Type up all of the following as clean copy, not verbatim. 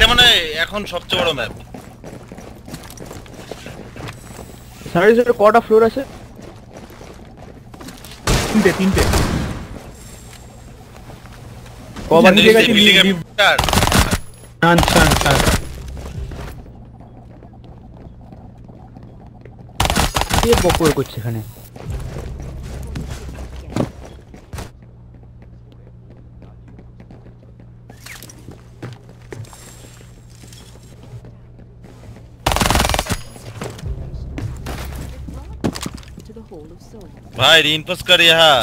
এটা মানে এখন সবচেয়ে বড় ম্যাপ। সানরাইজের কটা ফ্লোর আছে? তিনটে কবার জানি দিয়ে গেছি বিল্ডিং এর লিভ চার। আচ্ছা কে বকর করছে এখানে? भाई रीइंफोर्स कर यहाँ।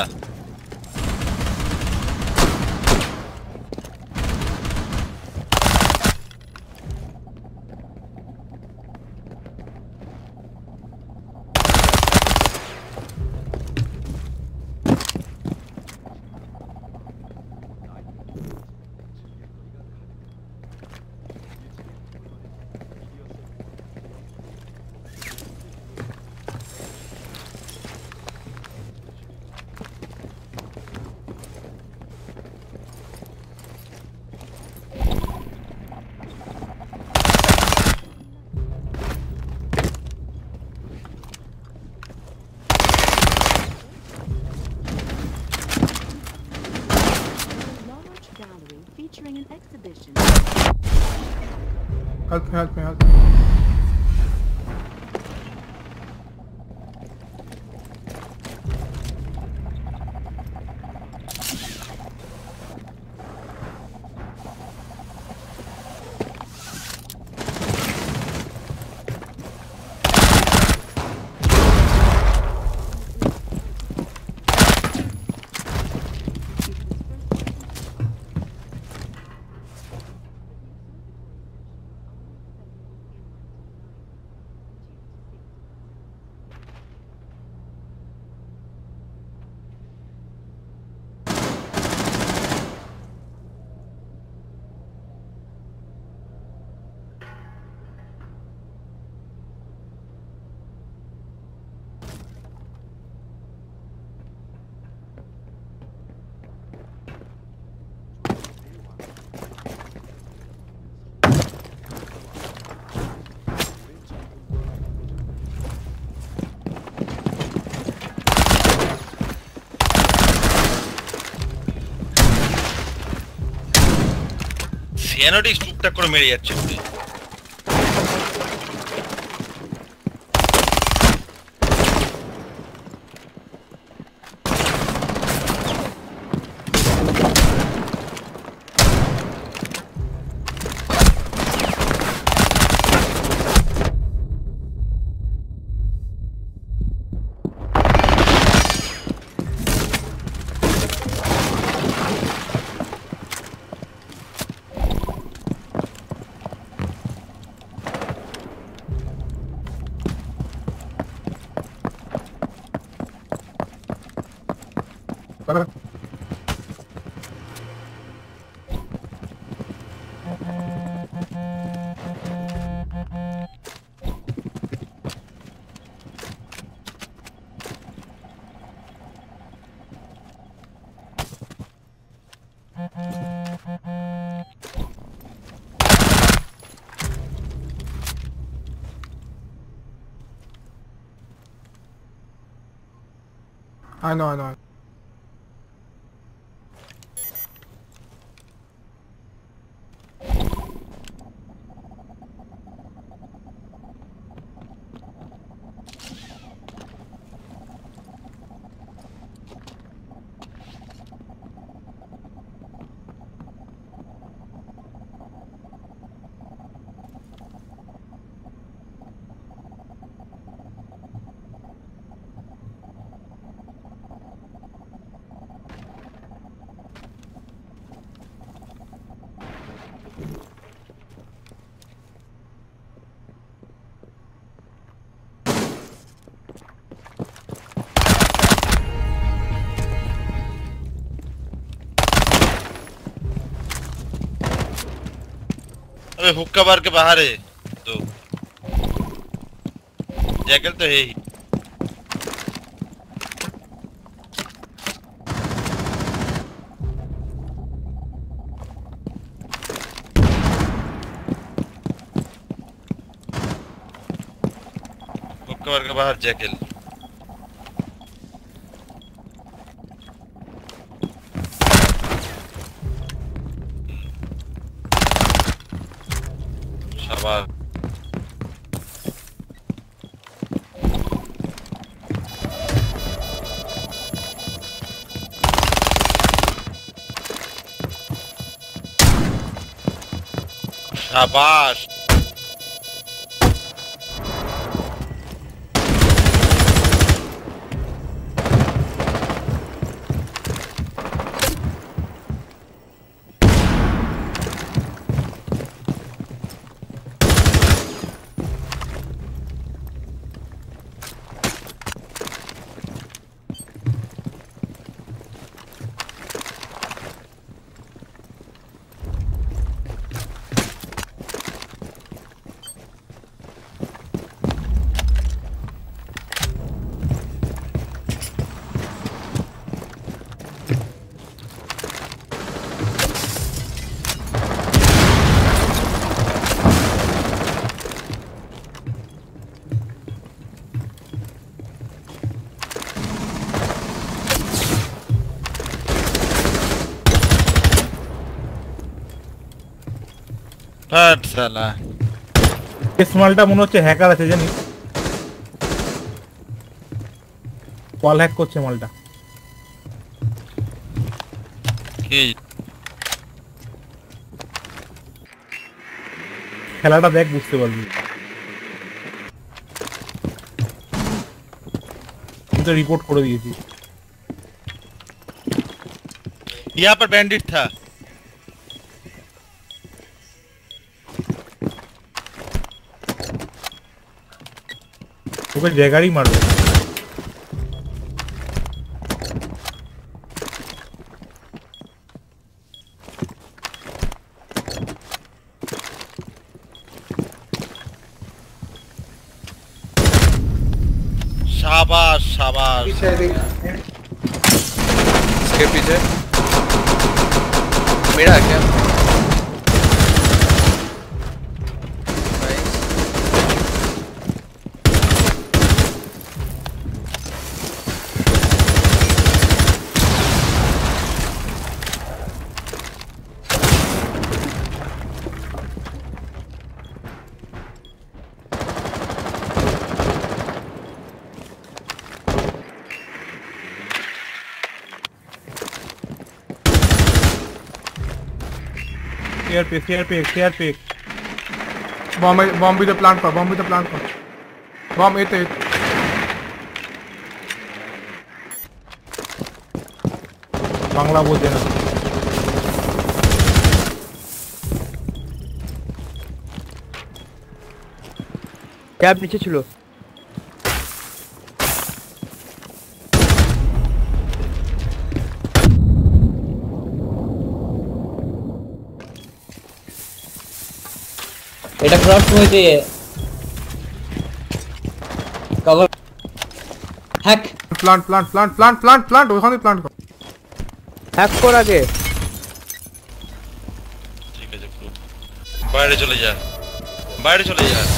Featuring an exhibition. help me সিয়ানোটিক্স টুকটাক করে মেরে যাচ্ছে। I know अबे हुक्का बार के बाहर है तो जैकल तो है ही। कवर के बाहर जैकल। शाबाश। शाबाश। हट साला। इस मालटा মনে হচ্ছে হ্যাকার আছে জানি। ওয়াল হ্যাক করছে মালটা। কি খেলাটা দেখ বুঝতে পারবি। আমি তো রিপোর্ট করে দিয়েছি। यहाँ पर बैंडिट था। ওকে জায়গারই মারবে। शाबाश शाबाश। इसके पीछे मेरा क्या सीआर पे बॉम्ब भी तो प्लांट पर बॉम्ब एट बांग्ला बोलते ना। ক্যাব নিচে ছিল। এটা ক্রস হয়েছে কভার হ্যাক प्लांट ওখানে প্লান্ট কর। হ্যাক কর আগে। ठीक है जब বাইরে চলে যা, বাইরে চলে যা।